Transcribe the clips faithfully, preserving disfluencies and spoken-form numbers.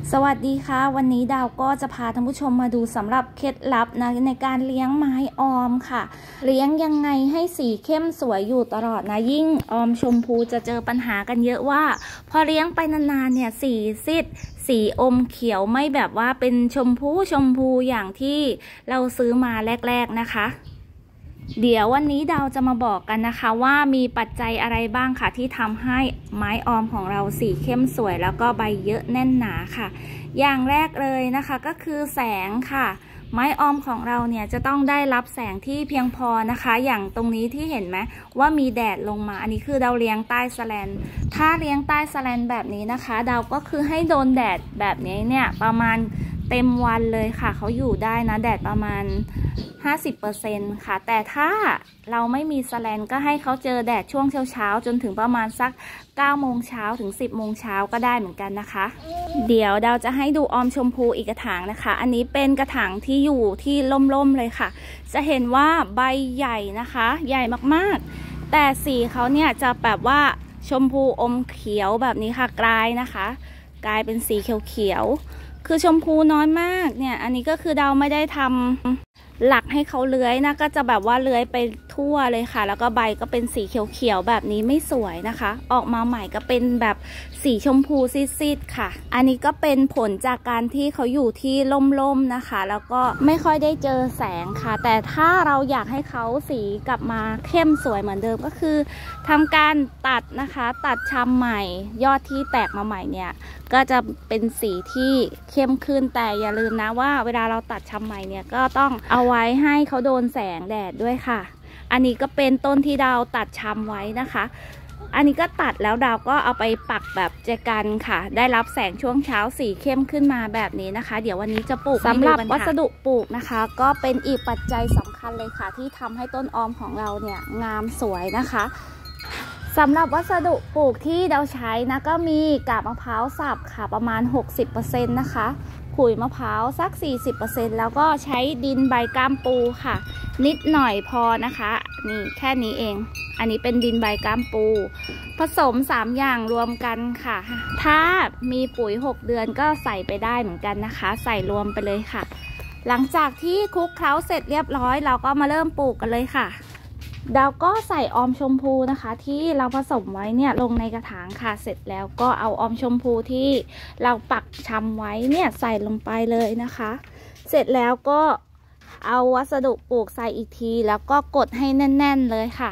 สวัสดีค่ะวันนี้ดาวก็จะพาท่านผู้ชมมาดูสำหรับเคล็ดลับนะในการเลี้ยงไม้ออมค่ะเลี้ยงยังไงให้สีเข้มสวยอยู่ตลอดนะยิ่งออมชมพูจะเจอปัญหากันเยอะว่าพอเลี้ยงไปนานๆเนี่ยสีซีดสีอมเขียวไม่แบบว่าเป็นชมพูชมพูอย่างที่เราซื้อมาแรกๆนะคะเดี๋ยววันนี้ดาวจะมาบอกกันนะคะว่ามีปัจจัยอะไรบ้างค่ะที่ทำให้ไม้ออมของเราสีเข้มสวยแล้วก็ใบเยอะแน่นหนาค่ะอย่างแรกเลยนะคะก็คือแสงค่ะไม้ออมของเราเนี่ยจะต้องได้รับแสงที่เพียงพอนะคะอย่างตรงนี้ที่เห็นไหมว่ามีแดดลงมาอันนี้คือดาวเลี้ยงใต้แสแลนถ้าเลี้ยงใต้แสแลนแบบนี้นะคะดาวก็คือให้โดนแดดแบบนี้เนี่ยประมาณเต็มวันเลยค่ะเขาอยู่ได้นะแดดประมาณ ห้าสิบเปอร์เซ็นต์ ค่ะแต่ถ้าเราไม่มีแสแลนก็ให้เขาเจอแดดช่วงเช้าๆจนถึงประมาณสักเก้าโมงเช้าถึงสิบโมงเช้าก็ได้เหมือนกันนะคะเดี๋ยวดาวจะให้ดูออมชมพูอีกกระถางนะคะอันนี้เป็นกระถางที่อยู่ที่ล่มๆเลยค่ะจะเห็นว่าใบใหญ่นะคะใหญ่มากๆแต่สีเขาเนี่ยจะแบบว่าชมพูอมเขียวแบบนี้ค่ะกลายนะคะกลายเป็นสีเขียวๆคือชมพูน้อยมากเนี่ยอันนี้ก็คือดาวไม่ได้ทำหลักให้เขาเลื้อยนะก็จะแบบว่าเลื้อยไปทั่วเลยค่ะแล้วก็ใบก็เป็นสีเขียวๆแบบนี้ไม่สวยนะคะออกมาใหม่ก็เป็นแบบสีชมพูซีดๆค่ะอันนี้ก็เป็นผลจากการที่เขาอยู่ที่ล่มๆนะคะแล้วก็ไม่ค่อยได้เจอแสงค่ะแต่ถ้าเราอยากให้เขาสีกลับมาเข้มสวยเหมือนเดิมก็คือทำการตัดนะคะตัดชำใหม่ยอดที่แตกมาใหม่เนี่ยก็จะเป็นสีที่เข้มขึ้นแต่อย่าลืมนะว่าเวลาเราตัดชำใหม่เนี่ยก็ต้องเอาไว้ให้เขาโดนแสงแดดด้วยค่ะอันนี้ก็เป็นต้นที่ดาวตัดชำไว้นะคะอันนี้ก็ตัดแล้วดาวก็เอาไปปักแบบแจกันค่ะได้รับแสงช่วงเช้าสีเข้มขึ้นมาแบบนี้นะคะเดี๋ยววันนี้จะปลูกสำหรับวัสดุปลูกนะคะก็เป็นอีกปัจจัยสำคัญเลยค่ะที่ทำให้ต้นออมของเราเนี่ยงามสวยนะคะสำหรับวัสดุปลูกที่เราใช้นะก็มีกาบมะพร้าวสับค่ะประมาณ หกสิบเปอร์เซ็นต์ นะคะขุยมะพร้าวสัก สี่สิบเปอร์เซ็นต์ แล้วก็ใช้ดินใบก้ามปูค่ะนิดหน่อยพอนะคะนี่แค่นี้เองอันนี้เป็นดินใบก้ามปูผสมสามอย่างรวมกันค่ะถ้ามีปุ๋ยหกเดือนก็ใส่ไปได้เหมือนกันนะคะใส่รวมไปเลยค่ะหลังจากที่คลุกเคล้าเสร็จเรียบร้อยเราก็มาเริ่มปลูกกันเลยค่ะดาวก็ใส่ออมชมพูนะคะที่เราผสมไว้เนี่ยลงในกระถางค่ะเสร็จแล้วก็เอาออมชมพูที่เราปักชำไว้เนี่ยใส่ลงไปเลยนะคะเสร็จแล้วก็เอาวัสดุปลูกใส่อีกทีแล้วก็กดให้แน่นๆเลยค่ะ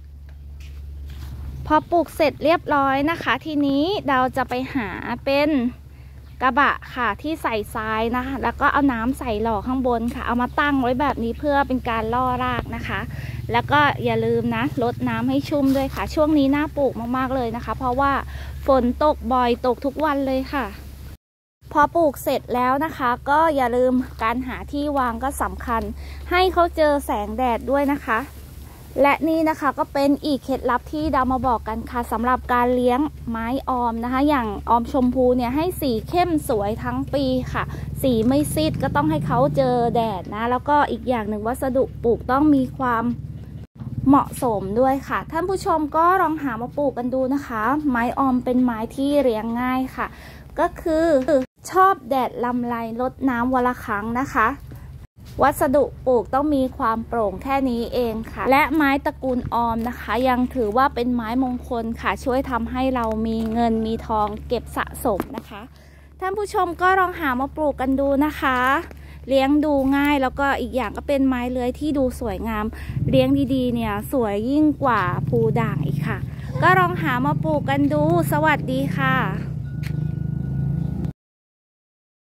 พอปลูกเสร็จเรียบร้อยนะคะทีนี้เราจะไปหาเป็นกระบะค่ะที่ใส่ทรายนะคะแล้วก็เอาน้ำใส่หล่อข้างบนค่ะเอามาตั้งไว้แบบนี้เพื่อเป็นการล่อรากนะคะแล้วก็อย่าลืมนะรดน้ำให้ชุ่มด้วยค่ะช่วงนี้น่าปลูกมากๆเลยนะคะเพราะว่าฝนตกบ่อยตกทุกวันเลยค่ะพอปลูกเสร็จแล้วนะคะก็อย่าลืมการหาที่วางก็สำคัญให้เขาเจอแสงแดดด้วยนะคะและนี่นะคะก็เป็นอีกเคล็ดลับที่ดาวมาบอกกันค่ะสำหรับการเลี้ยงไม้ออมนะคะอย่างออมชมพูเนี่ยให้สีเข้มสวยทั้งปีค่ะสีไม่ซีดก็ต้องให้เขาเจอแดดนะแล้วก็อีกอย่างหนึ่งวัสดุปลูกต้องมีความเหมาะสมด้วยค่ะท่านผู้ชมก็ลองหามาปลูกกันดูนะคะไม้ออมเป็นไม้ที่เลี้ยงง่ายค่ะก็คือชอบแดดลำไรรดน้ำวันละครั้งนะคะวัสดุปลูกต้องมีความโปร่งแค่นี้เองค่ะและไม้ตระกูลออมนะคะยังถือว่าเป็นไม้มงคลค่ะช่วยทำให้เรามีเงินมีทองเก็บสะสมนะคะท่านผู้ชมก็ลองหามาปลูกกันดูนะคะเลี้ยงดูง่ายแล้วก็อีกอย่างก็เป็นไม้เลื้อยที่ดูสวยงามเลี้ยงดีๆเนี่ยสวยยิ่งกว่าภูด่างอีกค่ะก็ลองหามาปลูกกันดูสวัสดีค่ะ